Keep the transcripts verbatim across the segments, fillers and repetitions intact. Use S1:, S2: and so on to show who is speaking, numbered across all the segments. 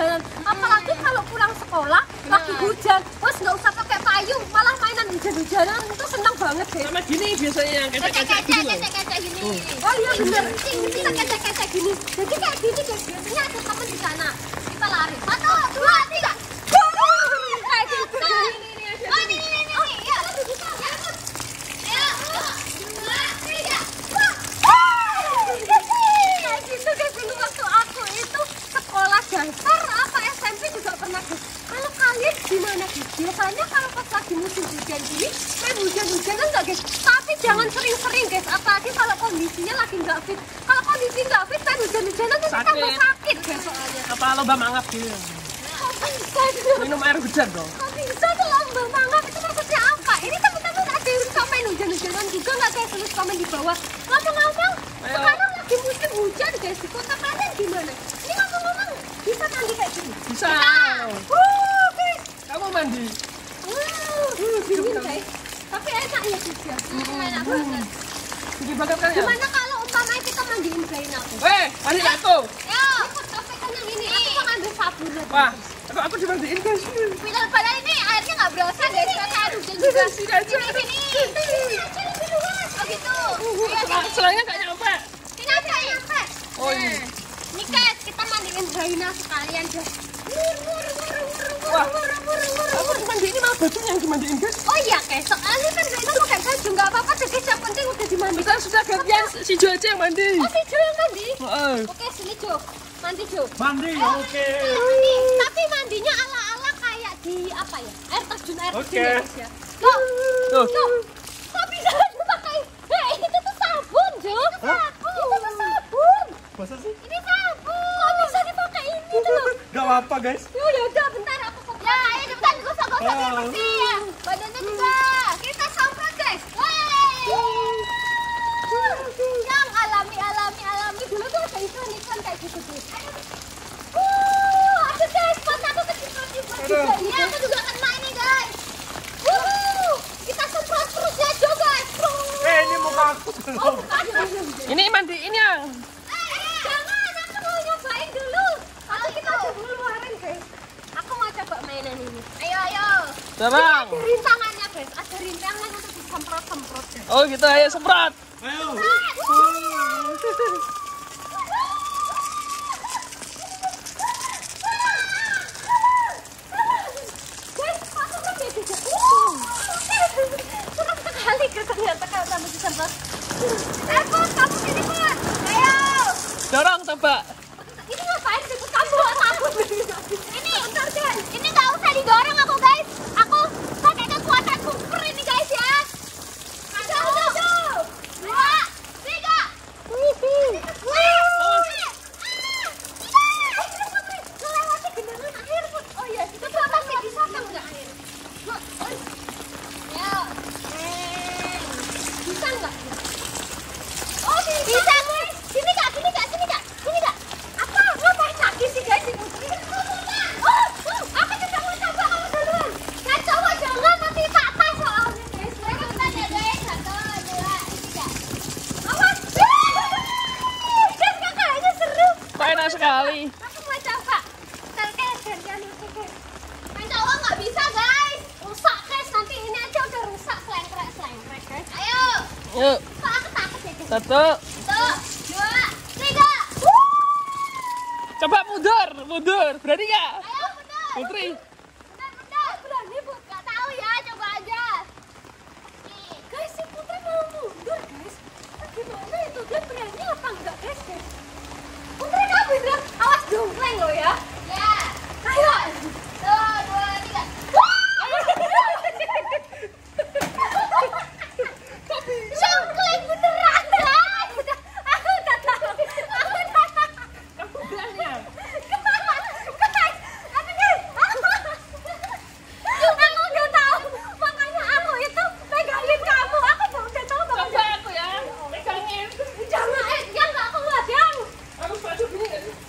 S1: hujan-hujanan. Apalagi kalau pulang sekolah lagi hujan, wes nggak usah pakai payung, malah mainan hujan-hujanan itu senang banget deh.
S2: Sama gini biasanya yang kecek-kecek gitu loh.
S1: Kecek-kecek gini. Oh iya bener, kita kecek-kecek gini. Jadi kayak gini guys, biasanya ada teman di sana. Kita lari, satu, dua, tiga. Kayak gitu. Oh ini, ini, ini, ini. Ya, lebih bisa. Ayo, dua, tiga. Kayak gitu guys, dulu waktu aku itu sekolah dasar apa S M P juga pernah guys. Kalau kalian gimana guys? Biasanya kalau pas lagi musim hujan gini, main hujan-hujanan enggak guys? Tapi jangan sering-sering guys, apalagi kalau kondisinya lagi nggak fit. Kalau kondisi nggak fit, main hujan-hujanan itu tambah sakit guys soalnya.
S2: Apa lomba mangap gitu?
S1: Kok bisa tuh?
S2: Minum air hujan dong.
S1: Kok bisa tuh lomba mangap? Itu maksudnya apa? Ini teman-teman ada yang suka main hujan-hujanan juga nggak guys? Tulis komen di bawah. Ngomong-ngomong, sekarang lagi musim hujan guys. Di kota kalian gimana? Ini ngomong-ngomong, bisa mandi kayak gini?
S2: Bisa.
S1: Wuh guys.
S2: Kamu mandi?
S1: Wuh, dingin guys. Tapi enak ya guys ya. Enak banget.
S2: Jadi banget kan ya?
S1: Gimana kalau umpamanya kita mandiin bayi aku?
S2: Weh, mandi aku.
S1: Ya, praktekkan yang ini. Aku mau ngambil sabun.
S2: Wah, kok aku dimandiin guys?
S1: Padahal padahal ini airnya nggak berasa guys, karena air hujan juga.
S2: Sini aja.
S1: Sini, sini. Oh gitu. Ayo, sini.
S2: Selangnya nggak nyampe.
S1: Sini aja nyampe.
S2: Oh iya.
S1: Nih guys, kita mandiin Zaina sekalian guys.
S2: Wah, aku dimandiin malah bajunya yang dimandiin guys.
S1: Oh iya guys, soalnya kan Zaina pakai baju nggak apa-apa deh guys, yang penting udah dimandiin.
S2: Kita sudah gantian si Jo aja yang mandi.
S1: Oh si Jo yang mandi?
S2: Heeh.
S1: Oke sini Jo, mandi Jo.
S2: Mandi, oke.
S1: Tapi mandinya ala-ala kayak di apa ya? Air terjun air terjun
S2: Oke.
S1: ya guys ya. Tuh,
S2: Tuh.
S1: tuh. Kok bisa dipakai? Eh itu tuh sabun Jo. Sabun. Itu tuh sabun.
S2: Masa sih?
S1: Ini sabun. Kok bisa dipakai ini tuh?
S2: Gak apa-apa guys.
S1: Yuk ya udah bentar aku kok. Ya ayo cepetan gosok-gosok biar bersih ya. Badannya juga. Kita semprot guys. Wey. Yang alami alami alami dulu tuh ada iklan-iklan kayak gitu tuh. Uh, ada guys, pas aku kecil-kecil juga. Ini aku juga kena ini guys. Uh, kita semprot terus ya Jo guys.
S2: Eh ini muka aku belum.
S1: Oh, bukan.
S2: Ini mandiin yang.
S1: Eh, jangan, aku mau nyobain dulu. Kalau kita coba ngeluarin guys. Aku mau coba mainan ini. Ayo, ayo.
S2: Bang.
S1: Ada rintangannya guys, ada rintangan untuk disemprot-semprot guys.
S2: Oh gitu, ayo semprot.
S3: Ayo.
S1: Guys, aku kan dia juga. Serem sekali guys ternyata kalau kamu disemprot. Eh, Put, kamu sini Put. Ayo.
S2: Dorong coba.
S1: Ini ngapain sih Put? Kamu buat aku. Ini, bentar guys. Ini nggak usah didorong aku guys. Aku pakai kekuatan super ini guys ya. Satu, dua, tiga. Melewati genangan air Put. Oh iya, itu tuh masih bisa kan nggak air? Ya. Bisa nggak? Oh bisa guys. Sini kak, sini kak, sini kak, sini kak. Apa? Ngapain lagi sih guys si Putri? Oh, oh, aku juga mau coba kamu duluan. Nah coba jangan nanti patah soalnya guys. Cepetan ya guys. Satu, dua, tiga. Awas. Guys kakaknya seru.
S2: Kok enak sekali.
S1: Aku mau coba. Ntar guys gantian aku guys. Main cowok nggak bisa guys. Rusak guys. Nanti ini aja udah rusak selengkrek selengkrek guys. Ayo.
S2: Yuk,
S1: Kok aku takut ya guys.
S2: satu.
S1: Satu, dua, tiga.
S2: Coba mundur, mundur. Berani nggak?
S1: Ayo benar.
S2: Putri.
S1: Benar benar. Berani bu. Gak tahu ya. Coba aja. Nih. Guys si Putri mau mundur guys. Nah, gimana itu dia berani apa enggak guys guys? Putri kamu bilang awas dongkleng lo ya. Ya. Ayo. Satu, dua, tiga. Dongkleng beneran guys. Aku udah tahu. Aku udah tahu.
S2: Kamu berani ya?
S1: Guys, tapi guys, aku udah tahu. Makanya aku itu pegangin kamu. Aku udah tahu kamu.
S2: Coba aku ya, pegangin.
S1: Jangan, eh, yang nggak kuat yang.
S2: Aku sepatu gini nggak sih?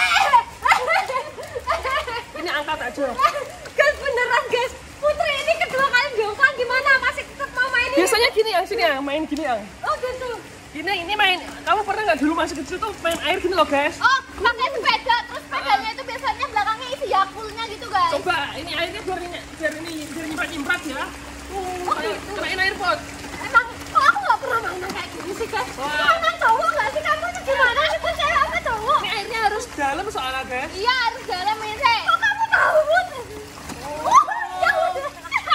S2: Ini angkat aja.
S1: Guys beneran guys. Putri ini kedua kali dongkang gimana? Masih tetap mau main ini?
S2: Biasanya gini yang sini yang main gini yang.
S1: Oh gitu.
S2: Gini ini main. Kamu pernah nggak dulu masih kecil tuh main air gini loh guys?
S1: Oh, pakai sepeda terus pedalnya itu biasanya belakangnya
S2: ini airnya biar ini biar ini biar nyimpat-nyimpat ya. Uh, kayak kenain air pot.
S1: Emang kok aku nggak pernah main kayak gini sih guys?
S2: Wah.
S1: Kan cowok nggak sih kamu tuh gimana sih tuh cewek apa cowok?
S2: Ini airnya harus dalam soalnya guys.
S1: Iya harus dalam ini sih. Kok kamu tahu Bud? Oh, ya udah.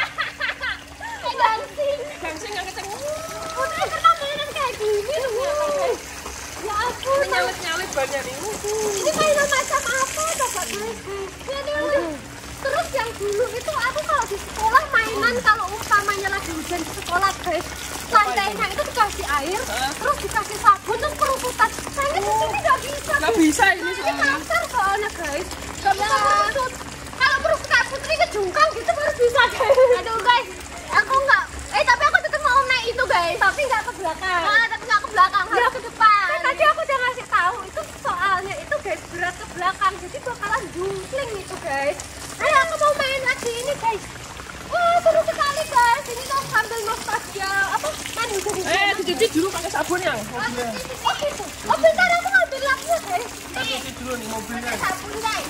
S1: Kayak gansing.
S2: Gansing nggak ketemu.
S1: Udah pernah mainan kayak gini loh. Ya ampun.
S2: Ini nyawit-nyawit banyak nih.
S1: Ini mainan macam apa coba guys? Ini udah. Terus yang dulu itu aku kalau di sekolah mainan kalau umpamanya lagi hujan di sekolah guys, lantainya itu dikasih air,
S2: Hah?
S1: terus dikasih sabun terus kerusutan. Sayangnya di sini nggak bisa.
S2: Nggak bisa ini
S1: Ini
S2: soalnya.
S1: kasar soalnya guys. Nggak bisa kerusut. Kalau kerusut kayak putri kejungkang gitu baru bisa guys. Aduh guys, aku nggak. Eh tapi aku tetap mau naik itu guys. Tapi nggak ke belakang. Ah tapi nggak ke belakang, harus ke depan. Kan tadi aku udah ngasih tahu itu soalnya itu guys berat ke belakang, jadi bakalan jungkling itu guys. Ayo aku mau main lagi ini guys. Wah seru sekali guys. Ini tuh sambil nostalgia apa? Kan bisa di.
S2: Eh, dicuci dulu pakai sabun yang
S1: Oh,
S2: mobilnya.
S1: oh gitu. Oh bentar aku ngambil lapnya guys.
S2: Kita
S1: Nih.
S2: cuci dulu nih mobilnya.
S1: Pakai sabun guys.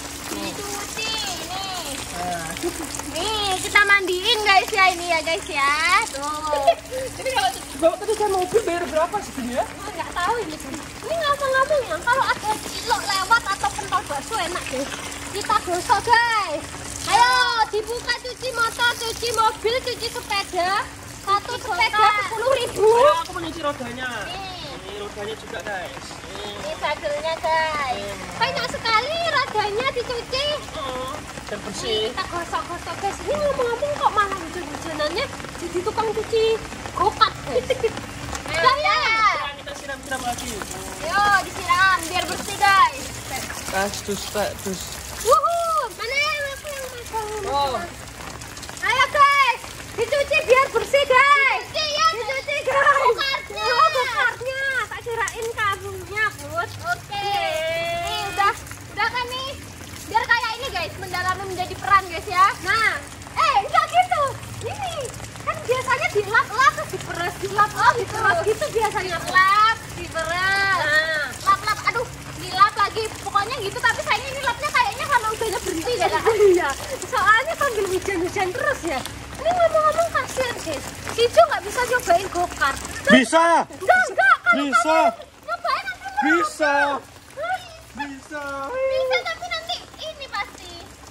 S1: Dicuci nih.
S2: Nah,
S1: Nih kita mandiin guys ya ini ya guys ya. Tuh.
S2: ini kalau bawa ke depan mobil bayar berapa sih ini ya?
S1: Oh, nggak tahu ini guys. Ini ngomong-ngomong ya kalau ada cilok lewat atau pentol bakso enak guys. Kita gosok guys. Ayo dibuka cuci motor, cuci mobil, cuci sepeda. Satu sepeda sepuluh ribu.
S2: Ayo aku mau nyuci rodanya.
S1: Nih.
S2: Ini rodanya juga guys. Ini.
S1: Ini sadelnya guys. Banyak sekali rodanya dicuci.
S2: Oh, dan
S1: Nih,
S2: bersih.
S1: kita gosok-gosok guys. Ini ngomong-ngomong kok malah hujan-hujanannya jadi tukang cuci gokat guys. Ayo, ya.
S2: Sekarang kita siram-siram lagi.
S1: Yo, disiram biar bersih guys.
S2: Tas, dus, tak, dus.
S1: Wuhu, mana yang aku yang megang?
S2: Oh.
S1: Ayo guys, dicuci biar bersih guys. Dicuci ya, dicuci guys. Gokartnya. Oh, gokartnya. Tak kirain kabelnya, Bud. Oke. Nih udah, udah kan nih. Biar kayak ini guys, mendalami menjadi peran guys ya. Nah, eh enggak gitu. Ini kan biasanya dilap-lap terus diperes, dilap-lap diperes gitu biasanya. Lap, diperes. Nah, lap-lap, aduh, dilap lagi. Pokoknya gitu, tapi sayangnya ini lapnya kayaknya karena udahnya berhenti ya. Iya. Soalnya sambil hujan-hujan terus ya. Ini ngomong-ngomong kasihan guys. Cicu nggak bisa cobain go-kart.
S3: Bisa,
S1: Enggak, enggak. Kalau
S3: bisa,
S1: kamu nyobain nanti malah-
S3: bisa,
S1: Hah?
S3: bisa.
S1: Bisa tapi nanti ini pasti.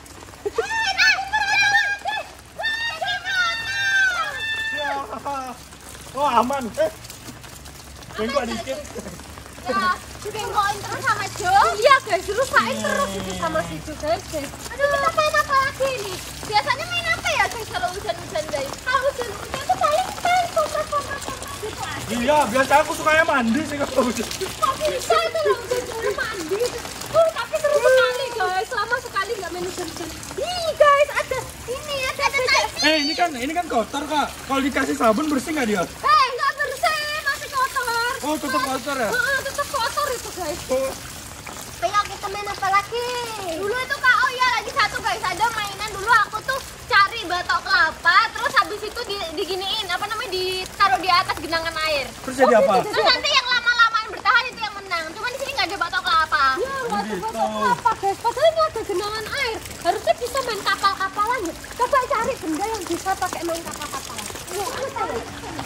S1: Eh, nah, berat. Wah, gimana?
S3: Ya. Oh aman. Eh, bengkok dikit.
S1: Ya, dibengkokin terus sama Jo. Iya guys, dirusain terus itu sama si Jo guys. guys. Aduh, kita main apa lagi nih? Biasanya main apa ya guys kalau hujan-hujan guys? Kalau hujan-hujan tuh paling main pompa-pompa-pompa gitu aja.
S3: Iya, biasa aku sukanya mandi sih kalau hujan.
S1: Kok bisa itu loh hujan-hujan mandi? Oh, tapi seru sekali guys. Lama sekali nggak main hujan-hujan. Ih guys, ada ini ada ada taksi.
S3: Eh, ini kan ini kan kotor kak. Kalau dikasih sabun bersih nggak dia?
S1: Eh, nggak bersih, masih kotor.
S3: Oh, tetap kotor ya?
S1: Heeh, tetap kotor itu guys.
S3: Oh,
S1: Ayo kita main apa lagi? Dulu itu kak, oh iya lagi satu guys, ada mainan dulu aku tuh cari batok kelapa, terus habis itu di, diginiin, apa namanya, ditaruh di atas genangan air.
S3: terus jadi apa?
S1: Terus nanti yang lama-lamaan bertahan itu yang menang. Cuma di sini nggak ada batok kelapa. Ya nggak ada
S3: Gitu.
S1: batok kelapa guys, padahal ini ada genangan air. Harusnya bisa main kapal-kapalan ya. Coba cari benda yang bisa pakai main kapal-kapalan. Iya, aku cari.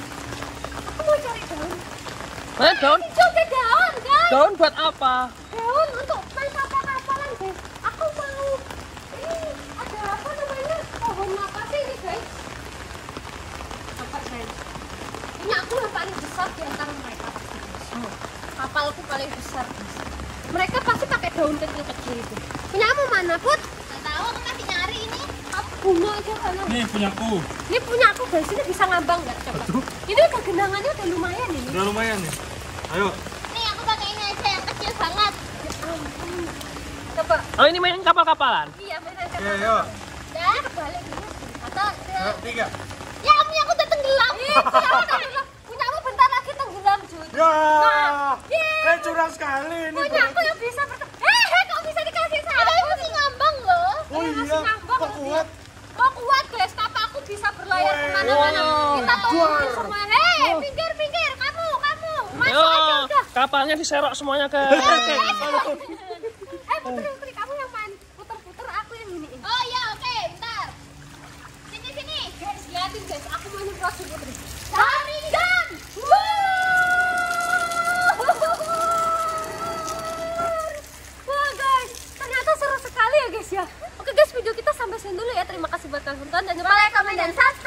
S1: Aku mau cari daun.
S2: Mana daun?
S1: Coba daun guys.
S2: Daun buat apa?
S1: Daun untuk main kapal-kapalan guys. Aku mau ini ada apa namanya, pohon apa sih ini guys? Apa guys? Ini aku yang paling besar di antara mereka. Kapalku paling besar guys. Mereka pasti pakai daun kecil-kecil itu. Punyamu mana Put? Gak tahu, aku masih nyari ini. Kamu bunga aja sana.
S3: Nih punyaku.
S1: Ini punya aku guys, ini bisa ngambang nggak coba?
S3: Aduh.
S1: Ini udah genangannya udah lumayan ini.
S3: Udah lumayan nih. Ayo.
S1: Nih aku pakai ini aja yang kecil banget. Ya ampun. Coba.
S2: Oh, ini main kapal-kapalan.
S1: Iya benar
S3: Oke,
S1: coba.
S3: ayo.
S1: Dah kebalik dulu. Atau
S3: Ayo, tiga.
S1: ya punya aku udah tenggelam. Iya, punya aku tenggelam. Punya aku bentar lagi tenggelam Jun.
S3: Ya.
S1: Nah,
S3: Eh curang sekali ini.
S1: punya aku yang bisa bertahan. Eh, eh, kok bisa dikasih sabun? Ini masih ngambang loh.
S3: Oh
S1: Ini
S3: iya.
S1: masih ngambang
S3: Kok
S1: loh dia.
S3: kuat?
S1: Kok kuat guys, kapal aku bisa berlayar
S3: Weh.
S1: kemana-mana.
S2: Wow.
S1: Kita tolongin
S3: Wah.
S1: semua. Hei, pinggir, pinggir, kamu, kamu. Masuk
S2: Ayo,
S1: aja udah.
S2: kapalnya diserok semuanya guys.
S1: Eh, putri, putri, kamu yang main puter-puter, aku yang giniin. Oh iya, oke. Rocky Putri. Sharingan. Wah guys, ternyata seru sekali ya guys ya. Oke guys, video kita sampai sini dulu ya. Terima kasih buat kalian nonton dan jangan lupa like, comment, dan subscribe.